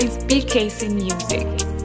It's BKC Music.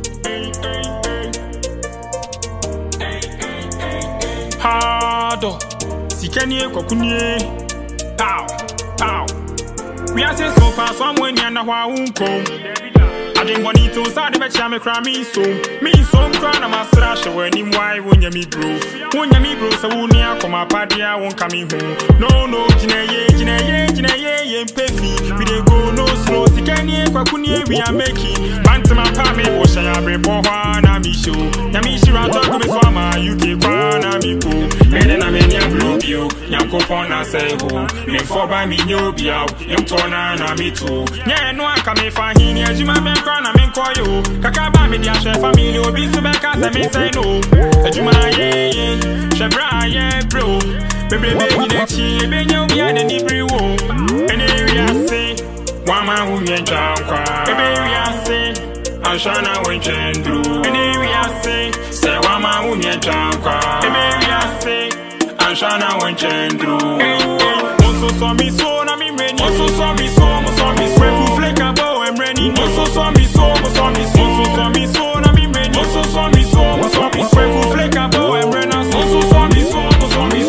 Hardo, Sikanye Kokunye, pow, pow. We are saying so far, someone you know how I didn't want to start the betcha me cry me so cry na masrash when him why when you me bro so when you come up party I won't come home no jine pefi we dey go no slow Sikanye Kweku we are making bantam pa me bo sha ya bre bo hwa na mi show ya mi shira talk me so ama UK kwa na mi ko and na me nya bro bio yankopon na say ho me for by me nyo bia em tona na mi too nya no aka me fa hin ya juma me na me call you kakaba me dia chef family obi so be ka say me say no ejuma ye shebra ye bro bebe ni nechi ebe nya obi ade ni briwo Ewiase wama hunye jankwa Ewiase ashana wenchendru Ewiase se wama hunye jankwa Ewiase ashana wenchendru so me so na me meni so me so Kweku fleka bo emreni so me so me so na me meni so me so Kweku fleka bo emrena so me so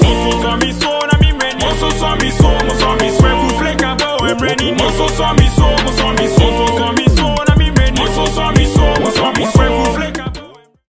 me so na me meni so me so Kweku fleka bo emreni so me so